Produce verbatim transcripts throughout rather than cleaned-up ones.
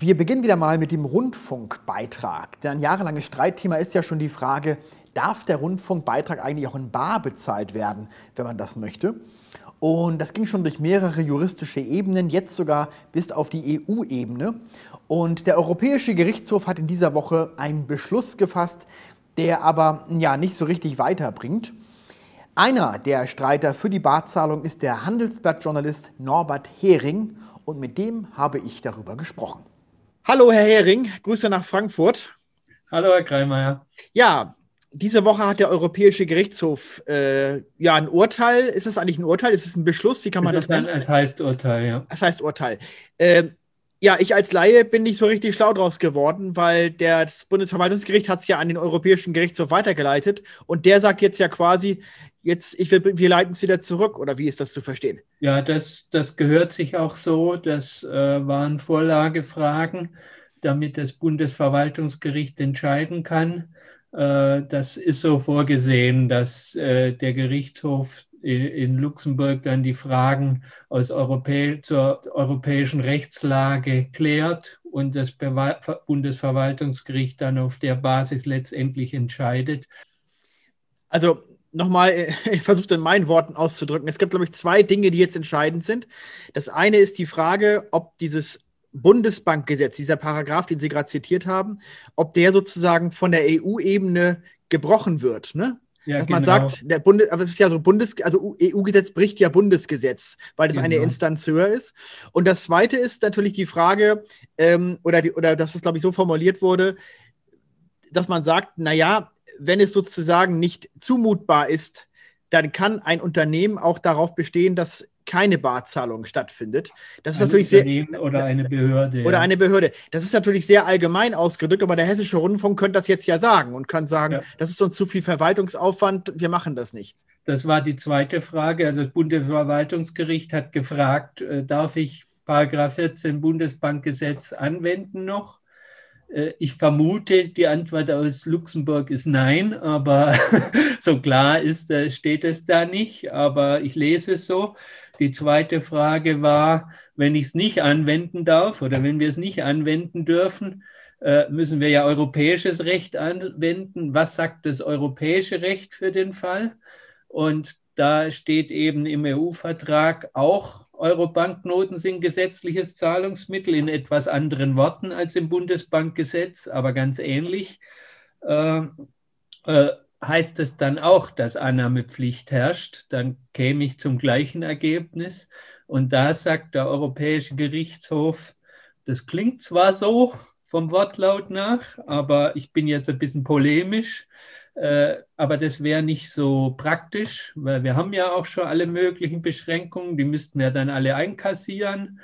Wir beginnen wieder mal mit dem Rundfunkbeitrag. Denn ein jahrelanges Streitthema ist ja schon die Frage, darf der Rundfunkbeitrag eigentlich auch in bar bezahlt werden, wenn man das möchte? Und das ging schon durch mehrere juristische Ebenen, jetzt sogar bis auf die E U-Ebene. Und der Europäische Gerichtshof hat in dieser Woche einen Beschluss gefasst, der aber ja nicht so richtig weiterbringt. Einer der Streiter für die Barzahlung ist der Handelsblatt-Journalist Norbert Hering und mit dem habe ich darüber gesprochen. Hallo Herr Hering, Grüße nach Frankfurt. Hallo Herr Kreimeier. Ja, diese Woche hat der Europäische Gerichtshof äh, ja ein Urteil. Ist es eigentlich ein Urteil? Ist es ein Beschluss? Wie kann man es das nennen? Ein, es heißt Urteil, ja. Es heißt Urteil. Äh, ja, ich als Laie bin nicht so richtig schlau draus geworden, weil der, das Bundesverwaltungsgericht hat es ja an den Europäischen Gerichtshof weitergeleitet und der sagt jetzt ja quasi, jetzt, ich will, wir leiten es wieder zurück, oder wie ist das zu verstehen? Ja, das, das gehört sich auch so. Das äh, waren Vorlagefragen, damit das Bundesverwaltungsgericht entscheiden kann. Äh, das ist so vorgesehen, dass äh, der Gerichtshof in, in Luxemburg dann die Fragen aus Europä zur europäischen Rechtslage klärt und das Bewa Bundesverwaltungsgericht dann auf der Basis letztendlich entscheidet. Also nochmal, ich versuche in meinen Worten auszudrücken. Es gibt, glaube ich, zwei Dinge, die jetzt entscheidend sind. Das eine ist die Frage, ob dieses Bundesbankgesetz, dieser Paragraph, den Sie gerade zitiert haben, ob der sozusagen von der E U-Ebene gebrochen wird, ne? Ja, Dass man genau. sagt, der Bundes, aber es ist ja so Bundes, also E U-Gesetz bricht ja Bundesgesetz, weil das genau. eine Instanz höher ist. Und das zweite ist natürlich die Frage, ähm, oder, die, oder dass es, glaube ich, so formuliert wurde, dass man sagt, naja, wenn es sozusagen nicht zumutbar ist, dann kann ein Unternehmen auch darauf bestehen, dass keine Barzahlung stattfindet. Das ist ein natürlich Unternehmen sehr, oder eine Behörde. Oder ja. eine Behörde. Das ist natürlich sehr allgemein ausgedrückt, aber der Hessische Rundfunk könnte das jetzt ja sagen und kann sagen, ja. das ist uns zu viel Verwaltungsaufwand, wir machen das nicht. Das war die zweite Frage. Also das Bundesverwaltungsgericht hat gefragt, äh, darf ich Paragraph vierzehn Bundesbankgesetz anwenden noch? Ich vermute, die Antwort aus Luxemburg ist nein, aber so klar ist, steht es da nicht, aber ich lese es so. Die zweite Frage war, wenn ich es nicht anwenden darf oder wenn wir es nicht anwenden dürfen, müssen wir ja europäisches Recht anwenden. Was sagt das europäische Recht für den Fall? Und da steht eben im E U-Vertrag auch, Euro-Banknoten sind gesetzliches Zahlungsmittel in etwas anderen Worten als im Bundesbankgesetz, aber ganz ähnlich. Äh, äh, heißt es dann auch, dass Annahmepflicht herrscht, dann käme ich zum gleichen Ergebnis. Und da sagt der Europäische Gerichtshof, das klingt zwar so vom Wortlaut nach, aber ich bin jetzt ein bisschen polemisch. Äh, aber das wäre nicht so praktisch, weil wir haben ja auch schon alle möglichen Beschränkungen, die müssten wir dann alle einkassieren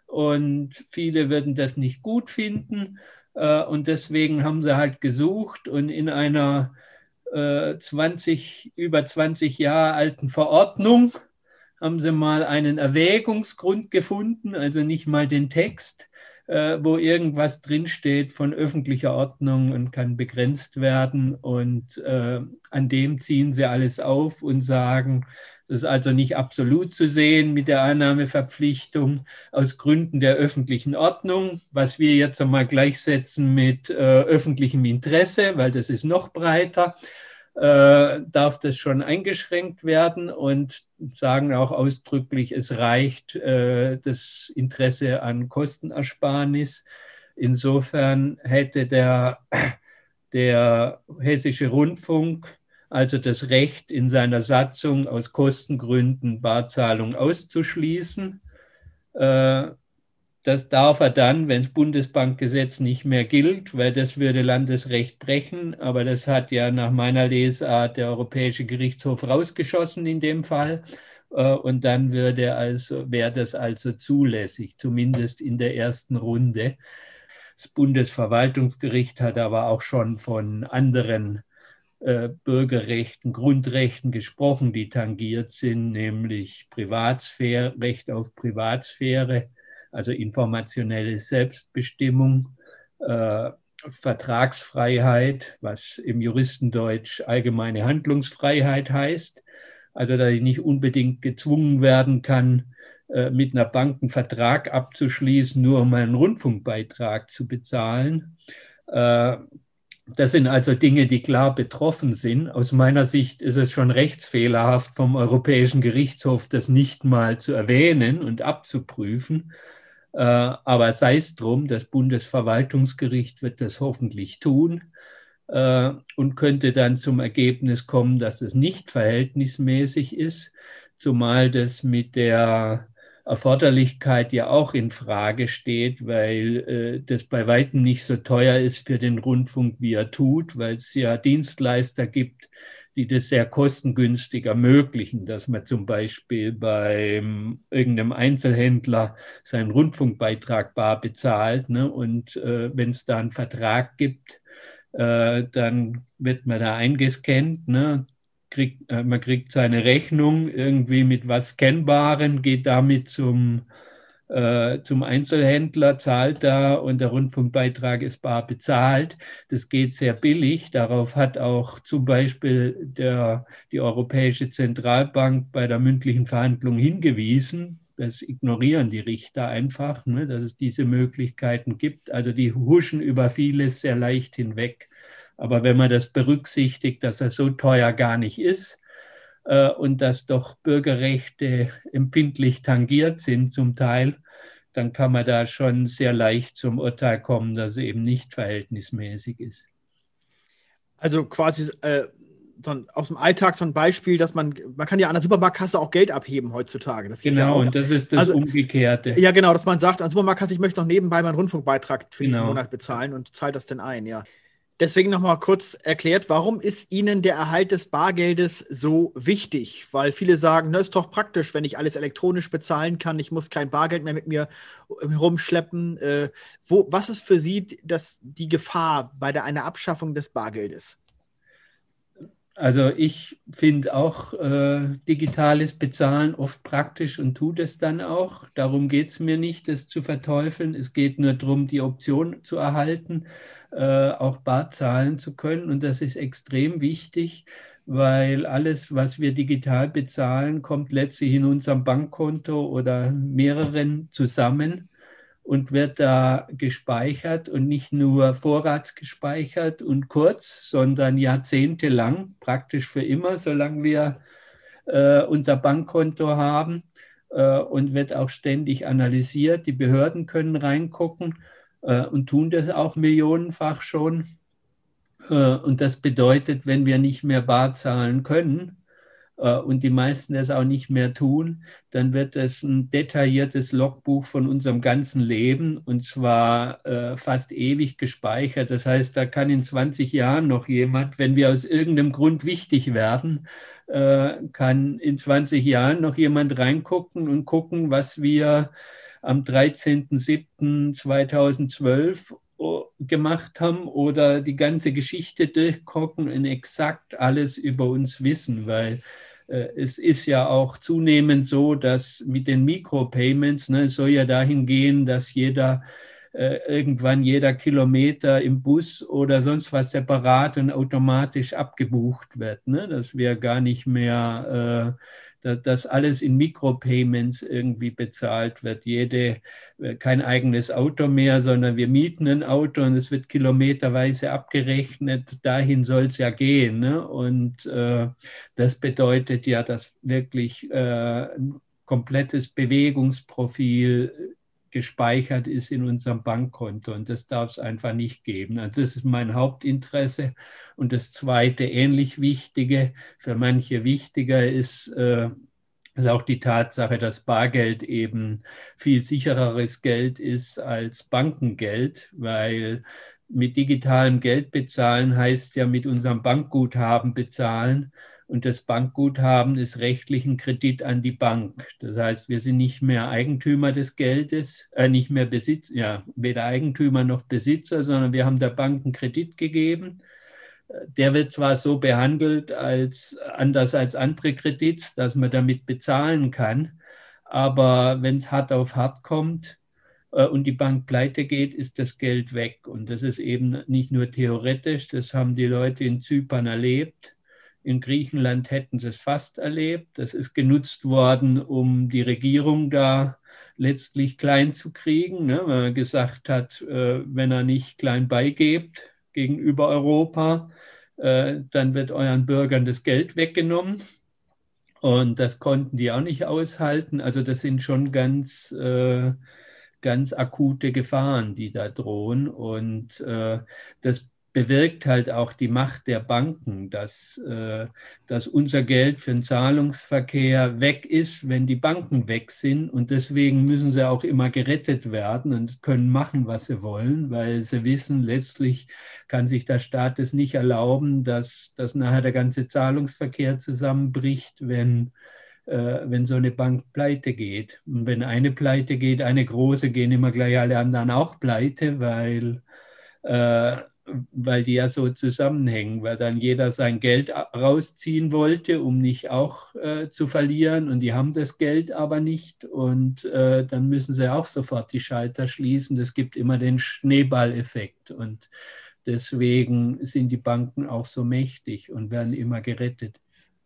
und viele würden das nicht gut finden äh, und deswegen haben sie halt gesucht und in einer äh, zwanzig, über zwanzig Jahre alten Verordnung haben sie mal einen Erwägungsgrund gefunden, also nicht mal den Text, wo irgendwas drinsteht von öffentlicher Ordnung und kann begrenzt werden. Und äh, an dem ziehen sie alles auf und sagen, das ist also nicht absolut zu sehen mit der Annahmeverpflichtung aus Gründen der öffentlichen Ordnung, was wir jetzt einmal gleichsetzen mit äh, öffentlichem Interesse, weil das ist noch breiter. Äh, darf das schon eingeschränkt werden und sagen auch ausdrücklich, es reicht äh, das Interesse an Kostenersparnis. Insofern hätte der, der Hessische Rundfunk also das Recht, in seiner Satzung aus Kostengründen Barzahlung auszuschließen. Äh, Das darf er dann, wenn das Bundesbankgesetz nicht mehr gilt, weil das würde Landesrecht brechen. Aber das hat ja nach meiner Lesart der Europäische Gerichtshof rausgeschossen in dem Fall. Und dann würde also, wäre das also zulässig, zumindest in der ersten Runde. Das Bundesverwaltungsgericht hat aber auch schon von anderen äh, Bürgerrechten, Grundrechten gesprochen, die tangiert sind, nämlich Privatsphäre, Recht auf Privatsphäre, also informationelle Selbstbestimmung, äh, Vertragsfreiheit, was im Juristendeutsch allgemeine Handlungsfreiheit heißt, also dass ich nicht unbedingt gezwungen werden kann, äh, mit einer Bank einen Vertrag abzuschließen, nur um einen Rundfunkbeitrag zu bezahlen. Äh, Das sind also Dinge, die klar betroffen sind. Aus meiner Sicht ist es schon rechtsfehlerhaft vom Europäischen Gerichtshof, das nicht mal zu erwähnen und abzuprüfen. Aber sei es drum, das Bundesverwaltungsgericht wird das hoffentlich tun und könnte dann zum Ergebnis kommen, dass es nicht verhältnismäßig ist, zumal das mit der Erforderlichkeit ja auch in Frage steht, weil äh, das bei weitem nicht so teuer ist für den Rundfunk, wie er tut, weil es ja Dienstleister gibt, die das sehr kostengünstig ermöglichen, dass man zum Beispiel bei irgendeinem Einzelhändler seinen Rundfunkbeitrag bar bezahlt, ne? Und äh, wenn es da einen Vertrag gibt, äh, dann wird man da eingescannt, ne? Kriegt, äh, man kriegt seine Rechnung irgendwie mit was Scannbaren, geht damit zum, äh, zum Einzelhändler, zahlt da und der Rundfunkbeitrag ist bar bezahlt. Das geht sehr billig. Darauf hat auch zum Beispiel der, die Europäische Zentralbank bei der mündlichen Verhandlung hingewiesen. Das ignorieren die Richter einfach, ne, dass es diese Möglichkeiten gibt. Also die huschen über vieles sehr leicht hinweg. Aber wenn man das berücksichtigt, dass er so teuer gar nicht ist äh, und dass doch Bürgerrechte empfindlich tangiert sind zum Teil, dann kann man da schon sehr leicht zum Urteil kommen, dass es eben nicht verhältnismäßig ist. Also quasi äh, so ein, aus dem Alltag so ein Beispiel, dass man, man kann ja an der Supermarktkasse auch Geld abheben heutzutage. Das geht genau, ja auch. Und das ist das also, Umgekehrte. Ja, genau, dass man sagt, an der Supermarktkasse, ich möchte noch nebenbei meinen Rundfunkbeitrag für Genau. diesen Monat bezahlen und zahlt das denn ein, ja. Deswegen nochmal kurz erklärt, warum ist Ihnen der Erhalt des Bargeldes so wichtig? Weil viele sagen, na, ist doch praktisch, wenn ich alles elektronisch bezahlen kann, ich muss kein Bargeld mehr mit mir rumschleppen. Äh, wo, was ist für Sie das, die Gefahr bei der, einer Abschaffung des Bargeldes? Also ich finde auch äh, digitales Bezahlen oft praktisch und tue das dann auch. Darum geht es mir nicht, das zu verteufeln. Es geht nur darum, die Option zu erhalten, äh, auch bar zahlen zu können. Und das ist extrem wichtig, weil alles, was wir digital bezahlen, kommt letztlich in unserem Bankkonto oder mehreren zusammen und wird da gespeichert und nicht nur vorratsgespeichert und kurz, sondern jahrzehntelang, praktisch für immer, solange wir äh, unser Bankkonto haben äh, und wird auch ständig analysiert. Die Behörden können reingucken äh, und tun das auch millionenfach schon. Äh, und das bedeutet, wenn wir nicht mehr bar zahlen können, und die meisten das auch nicht mehr tun, dann wird es ein detailliertes Logbuch von unserem ganzen Leben und zwar äh, fast ewig gespeichert. Das heißt, da kann in zwanzig Jahren noch jemand, wenn wir aus irgendeinem Grund wichtig werden, äh, kann in zwanzig Jahren noch jemand reingucken und gucken, was wir am dreizehnten siebten zweitausendzwölf gemacht haben oder die ganze Geschichte durchgucken und exakt alles über uns wissen, weil äh, es ist ja auch zunehmend so, dass mit den Micropayments, ne, es soll ja dahin gehen, dass jeder äh, irgendwann jeder Kilometer im Bus oder sonst was separat und automatisch abgebucht wird, ne, dass wir gar nicht mehr äh, dass alles in Micropayments irgendwie bezahlt wird. Jede, kein eigenes Auto mehr, sondern wir mieten ein Auto und es wird kilometerweise abgerechnet. Dahin soll es ja gehen. Ne? Und äh, das bedeutet ja, dass wirklich äh, ein komplettes Bewegungsprofil gespeichert ist in unserem Bankkonto und das darf es einfach nicht geben. Also das ist mein Hauptinteresse. Und das zweite, ähnlich wichtige, für manche wichtiger ist, äh, ist auch die Tatsache, dass Bargeld eben viel sichereres Geld ist als Bankengeld, weil mit digitalem Geld bezahlen heißt ja mit unserem Bankguthaben bezahlen. Und das Bankguthaben ist rechtlich ein Kredit an die Bank. Das heißt, wir sind nicht mehr Eigentümer des Geldes, äh, nicht mehr Besitz, ja, weder Eigentümer noch Besitzer, sondern wir haben der Bank einen Kredit gegeben. Der wird zwar so behandelt als anders als andere Kredits, dass man damit bezahlen kann, aber wenn es hart auf hart kommt äh, und die Bank pleite geht, ist das Geld weg. Und das ist eben nicht nur theoretisch, das haben die Leute in Zypern erlebt. In Griechenland hätten sie es fast erlebt. Das ist genutzt worden, um die Regierung da letztlich klein zu kriegen, ne? Weil er gesagt hat, äh, wenn er nicht klein beigebt gegenüber Europa, äh, dann wird euren Bürgern das Geld weggenommen. Und das konnten die auch nicht aushalten. Also das sind schon ganz, äh, ganz akute Gefahren, die da drohen. Und äh, das bewirkt halt auch die Macht der Banken, dass, äh, dass unser Geld für den Zahlungsverkehr weg ist, wenn die Banken weg sind. Und deswegen müssen sie auch immer gerettet werden und können machen, was sie wollen, weil sie wissen, letztlich kann sich der Staat es nicht erlauben, dass, dass nachher der ganze Zahlungsverkehr zusammenbricht, wenn, äh, wenn so eine Bank pleite geht. Und wenn eine pleite geht, eine große, gehen immer gleich alle anderen auch pleite, weil äh, weil die ja so zusammenhängen, weil dann jeder sein Geld rausziehen wollte, um nicht auch äh, zu verlieren, und die haben das Geld aber nicht, und äh, dann müssen sie auch sofort die Schalter schließen. Das gibt immer den Schneeballeffekt, und deswegen sind die Banken auch so mächtig und werden immer gerettet.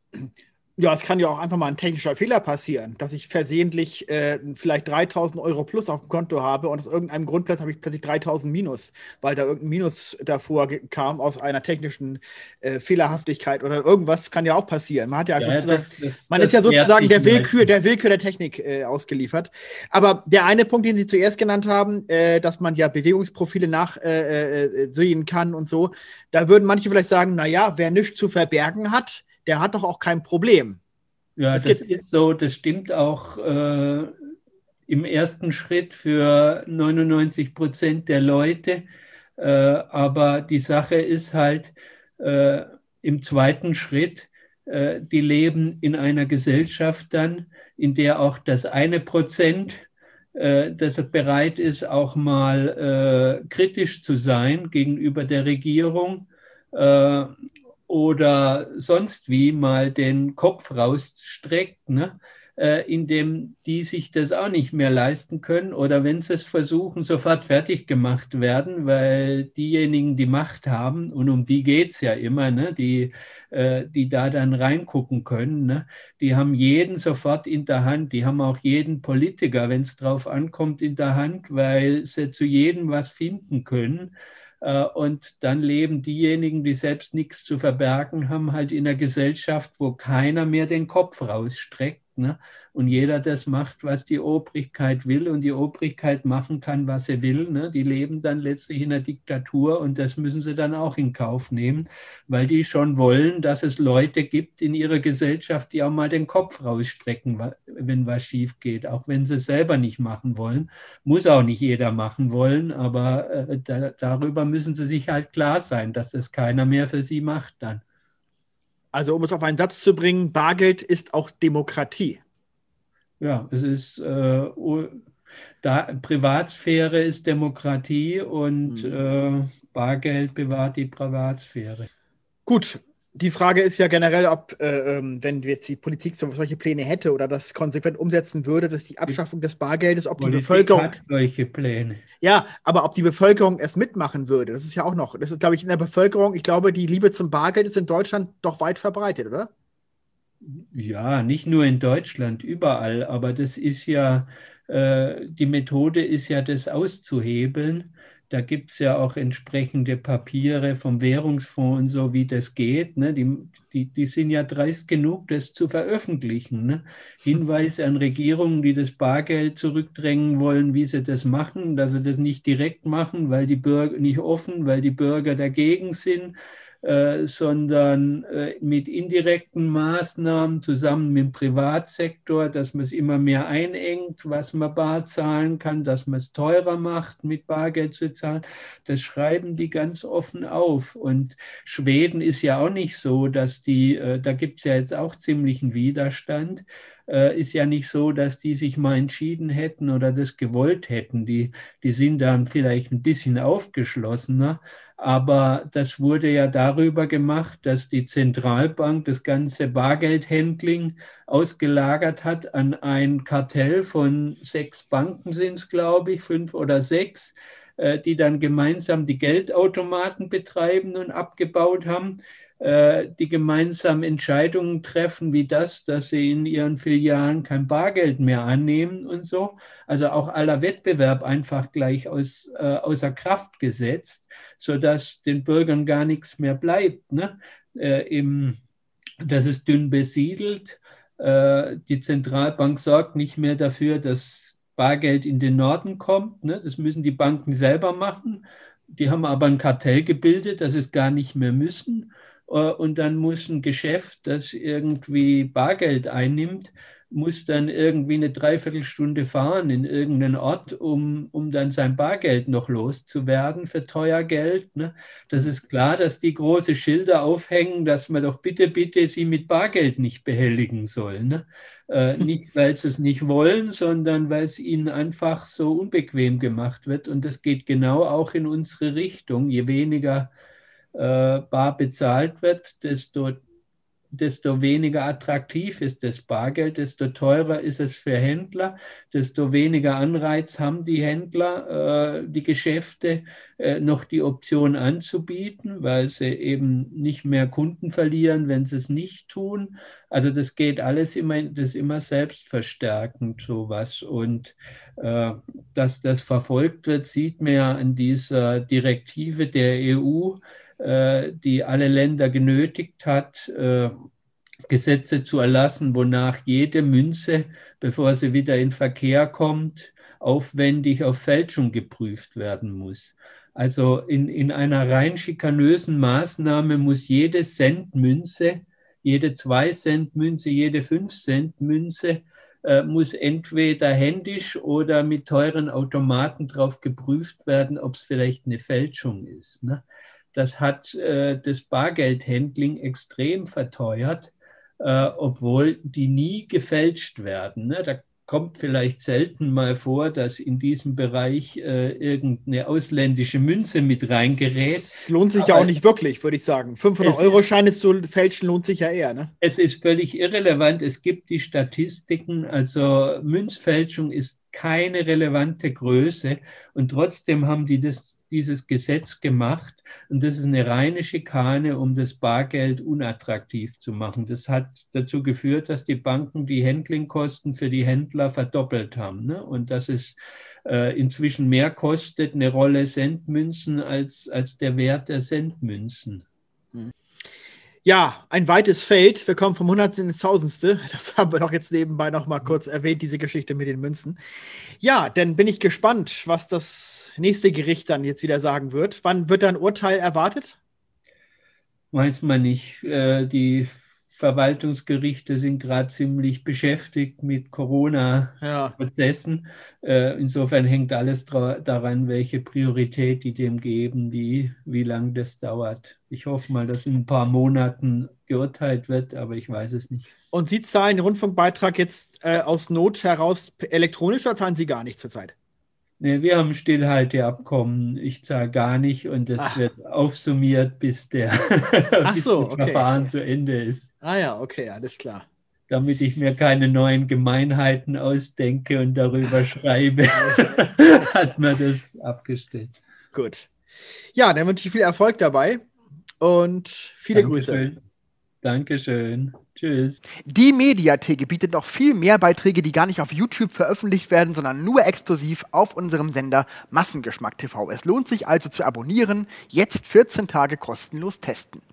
Ja, es kann ja auch einfach mal ein technischer Fehler passieren, dass ich versehentlich äh, vielleicht dreitausend Euro plus auf dem Konto habe und aus irgendeinem Grund plötzlich habe ich plötzlich dreitausend minus, weil da irgendein Minus davor kam aus einer technischen äh, Fehlerhaftigkeit oder irgendwas, kann ja auch passieren. Man hat ja, Ja, sozusagen, das, das, man das ist ja sozusagen der Willkür, meistens. der Willkür der Technik äh, ausgeliefert. Aber der eine Punkt, den Sie zuerst genannt haben, äh, dass man ja Bewegungsprofile nachsehen äh, kann und so, da würden manche vielleicht sagen, naja, wer nichts zu verbergen hat, der hat doch auch kein Problem. Ja, das, das ist so, das stimmt auch äh, im ersten Schritt für neunundneunzig Prozent der Leute, äh, aber die Sache ist halt, äh, im zweiten Schritt, äh, die leben in einer Gesellschaft dann, in der auch das eine Prozent, äh, das bereit ist, auch mal äh, kritisch zu sein gegenüber der Regierung, äh, oder sonst wie mal den Kopf rausstreckt, ne? äh, indem die sich das auch nicht mehr leisten können, oder wenn sie es versuchen, sofort fertig gemacht werden, weil diejenigen, die Macht haben, und um die geht es ja immer, ne? die, äh, die da dann reingucken können, ne? Die haben jeden sofort in der Hand, die haben auch jeden Politiker, wenn es drauf ankommt, in der Hand, weil sie zu jedem was finden können. Und dann leben diejenigen, die selbst nichts zu verbergen haben, halt in einer Gesellschaft, wo keiner mehr den Kopf rausstreckt, ne? Und jeder das macht, was die Obrigkeit will, und die Obrigkeit machen kann, was sie will, ne? Die leben dann letztlich in einer Diktatur, und das müssen sie dann auch in Kauf nehmen, weil die schon wollen, dass es Leute gibt in ihrer Gesellschaft, die auch mal den Kopf rausstrecken, wenn was schief geht, auch wenn sie es selber nicht machen wollen. Muss auch nicht jeder machen wollen, aber äh, da, darüber müssen sie sich halt klar sein, dass das keiner mehr für sie macht dann. Also um es auf einen Satz zu bringen, Bargeld ist auch Demokratie. Ja, es ist äh, da, Privatsphäre ist Demokratie, und mhm. äh, Bargeld bewahrt die Privatsphäre. Gut, die Frage ist ja generell, ob, äh, wenn jetzt die Politik so, solche Pläne hätte oder das konsequent umsetzen würde, dass die Abschaffung des Bargeldes, ob Politik die Bevölkerung. Hat solche Pläne. Ja, aber ob die Bevölkerung es mitmachen würde, das ist ja auch noch, das ist, glaube ich, in der Bevölkerung, ich glaube, die Liebe zum Bargeld ist in Deutschland doch weit verbreitet, oder? Ja, nicht nur in Deutschland, überall, aber das ist ja, äh, die Methode ist ja, das auszuhebeln. Da gibt es ja auch entsprechende Papiere vom Währungsfonds und so, wie das geht. Ne? Die, die, die sind ja dreist genug, das zu veröffentlichen. Ne? Hinweise an Regierungen, die das Bargeld zurückdrängen wollen, wie sie das machen, dass sie das nicht direkt machen, weil die Bürger nicht offen, weil die Bürger dagegen sind. Äh, sondern äh, mit indirekten Maßnahmen zusammen mit dem Privatsektor, dass man es immer mehr einengt, was man bar zahlen kann, dass man es teurer macht, mit Bargeld zu zahlen. Das schreiben die ganz offen auf. Und Schweden ist ja auch nicht so, dass die, äh, da gibt es ja jetzt auch ziemlichen Widerstand, äh, ist ja nicht so, dass die sich mal entschieden hätten oder das gewollt hätten. Die, die sind dann vielleicht ein bisschen aufgeschlossener. Aber das wurde ja darüber gemacht, dass die Zentralbank das ganze Bargeldhandling ausgelagert hat an ein Kartell von sechs Banken, sind es, glaube ich, fünf oder sechs, die dann gemeinsam die Geldautomaten betreiben und abgebaut haben. die gemeinsam Entscheidungen treffen, wie das, dass sie in ihren Filialen kein Bargeld mehr annehmen und so. Also auch aller Wettbewerb einfach gleich aus, äh, außer Kraft gesetzt, sodass den Bürgern gar nichts mehr bleibt. Ne? Äh, im, das ist dünn besiedelt. Äh, die Zentralbank sorgt nicht mehr dafür, dass Bargeld in den Norden kommt. Ne? Das müssen die Banken selber machen. Die haben aber ein Kartell gebildet, das es gar nicht mehr müssen. Und dann muss ein Geschäft, das irgendwie Bargeld einnimmt, muss dann irgendwie eine Dreiviertelstunde fahren in irgendeinen Ort, um, um dann sein Bargeld noch loszuwerden für teuer Geld. Ne? Das ist klar, dass die große Schilder aufhängen, dass man doch bitte, bitte sie mit Bargeld nicht behelligen soll. Ne? Äh, nicht, weil sie es nicht wollen, sondern weil es ihnen einfach so unbequem gemacht wird. Und das geht genau auch in unsere Richtung. Je weniger bar bezahlt wird, desto, desto weniger attraktiv ist das Bargeld, desto teurer ist es für Händler, desto weniger Anreiz haben die Händler, äh, die Geschäfte äh, noch die Option anzubieten, weil sie eben nicht mehr Kunden verlieren, wenn sie es nicht tun. Also das geht alles immer, das ist immer selbstverstärkend sowas. Und äh, dass das verfolgt wird, sieht man ja an dieser Direktive der E U, die alle Länder genötigt hat, Gesetze zu erlassen, wonach jede Münze, bevor sie wieder in Verkehr kommt, aufwendig auf Fälschung geprüft werden muss. Also in, in einer rein schikanösen Maßnahme muss jede Centmünze, jede zwei Cent Münze, jede fünf Cent Münze äh, muss entweder händisch oder mit teuren Automaten drauf geprüft werden, ob es vielleicht eine Fälschung ist. Ne? Das hat äh, das Bargeldhandling extrem verteuert, äh, obwohl die nie gefälscht werden. Ne? Da kommt vielleicht selten mal vor, dass in diesem Bereich äh, irgendeine ausländische Münze mit reingerät. Lohnt sich ja auch nicht wirklich, würde ich sagen. fünfhundert-Euro-Scheine zu fälschen lohnt sich ja eher. Ne? Es ist völlig irrelevant. Es gibt die Statistiken, also Münzfälschung ist keine relevante Größe und trotzdem haben die das dieses Gesetz gemacht und das ist eine reine Schikane, um das Bargeld unattraktiv zu machen. Das hat dazu geführt, dass die Banken die Handlingkosten für die Händler verdoppelt haben, ne? Und dass es äh, inzwischen mehr kostet, eine Rolle Centmünzen, als, als der Wert der Centmünzen. Ja, ein weites Feld. Wir kommen vom Hundertsten ins Tausendste. Das haben wir doch jetzt nebenbei noch mal kurz erwähnt, diese Geschichte mit den Münzen. Ja, dann bin ich gespannt, was das nächste Gericht dann jetzt wieder sagen wird. Wann wird da ein Urteil erwartet? Weiß man nicht. Äh, die Verwaltungsgerichte sind gerade ziemlich beschäftigt mit Corona-Prozessen. Ja. Insofern hängt alles daran, welche Priorität die dem geben, wie, wie lange das dauert. Ich hoffe mal, dass in ein paar Monaten geurteilt wird, aber ich weiß es nicht. Und Sie zahlen den Rundfunkbeitrag jetzt äh, aus Not heraus elektronisch oder zahlen Sie gar nicht zurzeit? Nee, wir haben ein Stillhalteabkommen. Ich zahle gar nicht und das Ach. wird aufsummiert, bis, der, bis so, das okay. Verfahren zu Ende ist. Ah ja, okay, alles klar. Damit ich mir keine neuen Gemeinheiten ausdenke und darüber schreibe, hat man das abgestellt. Gut. Ja, dann wünsche ich viel Erfolg dabei und viele Dankeschön. Grüße. Dankeschön. Tschüss. Die Mediathek bietet noch viel mehr Beiträge, die gar nicht auf YouTube veröffentlicht werden, sondern nur exklusiv auf unserem Sender Massengeschmack T V. Es lohnt sich also zu abonnieren. Jetzt vierzehn Tage kostenlos testen.